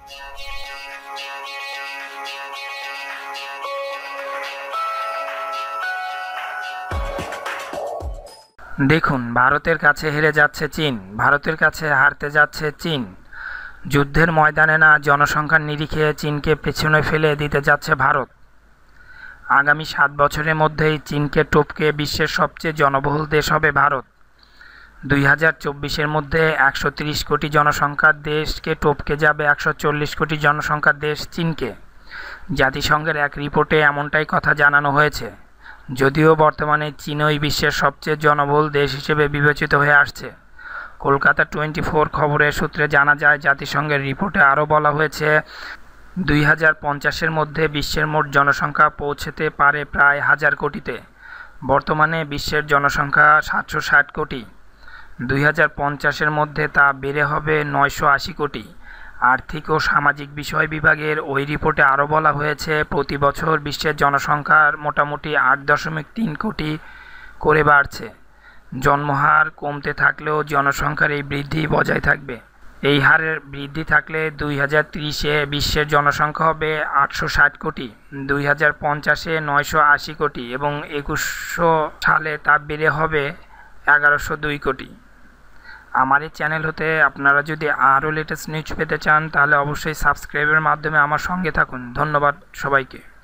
দেখুন, ভারতের কাছে হেরে যাচ্ছে চীন, ভারতের কাছে হারতে যাচ্ছে চীন। যুদ্ধের ময়দানে না, জনসংখ্যার নিরিখে চীনকে পেছনে ফেলে দিতে যাচ্ছে ভারত। আগামী 7 বছরের মধ্যেই চীনকে টপকে বিশ্বের সবচেয়ে জনবহুল দেশ হবে ভারত। 2024-এর মধ্যে 130 কোটি জনসংখ্যার দেশকে টপকে যাবে 140 কোটি জনসংখ্যার দেশ চীনকে। জাতিসংঘের এক রিপোর্টে এমনটাই কথা জানানো হয়েছে। যদিও বর্তমানে চীনই বিশ্বের সবচেয়ে জনবহুল দেশ হিসেবে বিবেচিত হয়ে আসছে। কলকাতা 24 খবরের সূত্রে জানা যায়, জাতিসংঘের রিপোর্টে আরও বলা হয়েছে 2050-এর মধ্যে বিশ্বের মোট জনসংখ্যা পৌঁছতে পারে প্রায় 1000 কোটিতে। বর্তমানে বিশ্বের জনসংখ্যা 760 কোটি। 2050-এর মধ্যে তা বেড়ে হবে 980 কোটি। আর্থিক ও সামাজিক বিষয় বিভাগের ওই রিপোর্টে আরও বলা হয়েছে, প্রতি বছর বিশ্বের জনসংখ্যার মোটামুটি 8.3 কোটি করে বাড়ছে। জন্মহার কমতে থাকলেও জনসংখ্যার এই বৃদ্ধি বজায় থাকবে। এই হারের বৃদ্ধি থাকলে 2030-এ বিশ্বের জনসংখ্যা হবে 860 কোটি, 2050-এ 980 কোটি এবং 2100 সালে তা বেড়ে হবে 1102 কোটি। আমার এই চ্যানেল হতে আপনারা যদি আরও লেটেস্ট নিউজ পেতে চান, তাহলে অবশ্যই সাবস্ক্রাইবের মাধ্যমে আমার সঙ্গে থাকুন। ধন্যবাদ সবাইকে।